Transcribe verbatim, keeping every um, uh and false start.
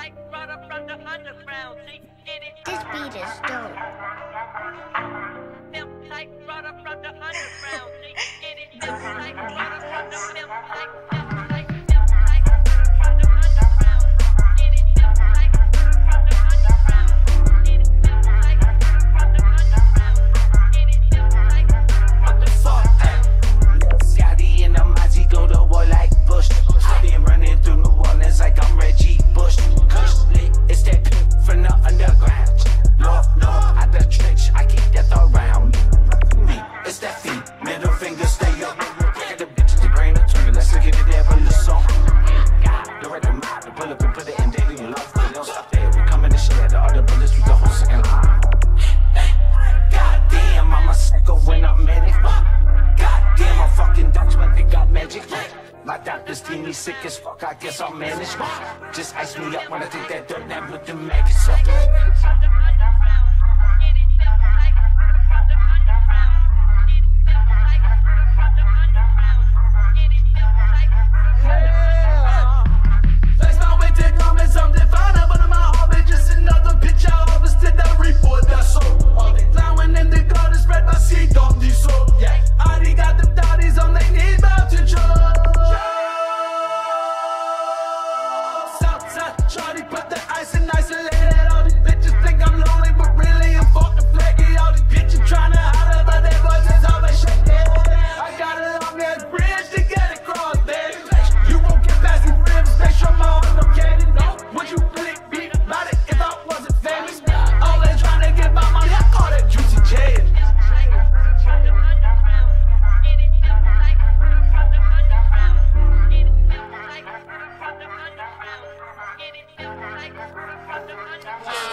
This beat is dope. My doctors deem me sick as fuck, I guess I'll manage. Just ice me up when I take that dirt and with the maggots up. Shawty put the ice and isolated. All these bitches think I'm lonely, but really I'm fucking flaky. All these bitches tryna holler, but their voices always shaking. I got a long ass bridge to get across, baby. You won't get past these ribs, make sure my heart's located. Would you really be about it if I wasn't famous? Always tryna get my money, I call that juicy jazz. Yeah.